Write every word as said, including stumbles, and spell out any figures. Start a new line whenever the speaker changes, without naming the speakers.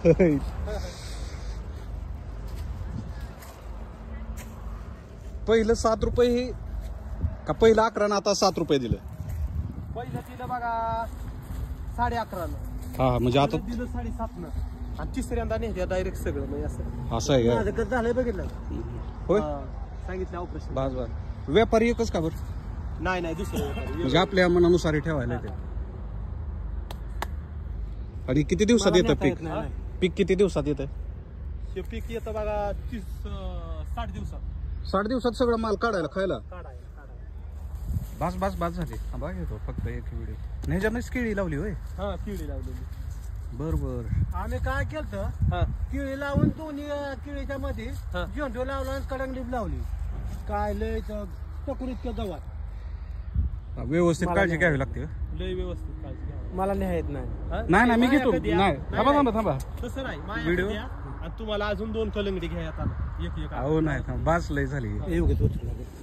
पहिलं सात रुपये हे का पहिलं अकरा ना आता सात रुपये दिलं?
पहिलं दिलं बघा साडे अकरा न,
हा म्हणजे आता
दिलं साडेसात न, आणि तिसऱ्यांदा नेत्या डायरेक्ट सगळं म्हणजे असं
असं आहे
माझं कसं झालंय बघितलं.
होय
सांगितलं ऑपरेशन.
बस बस व्यापारी एकच का बरं?
नाही नाही दुसरं
म्हणजे आपल्या मनानुसार ठेवायला ते. आणि किती दिवसात येतं पीक? पीक किती दिवसात येतं?
हे पीक येतं बघा तीस साठ दिवसात.
साठ दिवसात सगळं माल काढायला खायला?
काढायला काढायला
बस बस बस झाली. हा बघ येतो फक्त एक व्हिडिओ. ह्याच्यामध्ये केळी लावली होय?
हा केळी लावलेली.
बर बर.
आम्ही काय केलं, केळी लावून दोन्ही केळीच्या मध्ये झेंडू लावला आणि कडंगलीप लावली. काय लय टकून इतकं जवळ.
व्यवस्थित काळजी घ्यावी लागते.
लय व्यवस्थित काळजी घ्यावी. मला लिहायत नाही.
नाही नाही मी घेतो. नाही थांबा थांबा थांबा.
तसं नाही व्हिडिओ. आणि तुम्हाला अजून दोन कलंगडी घ्या आता एक एक.
हो नाही बास लय झाली.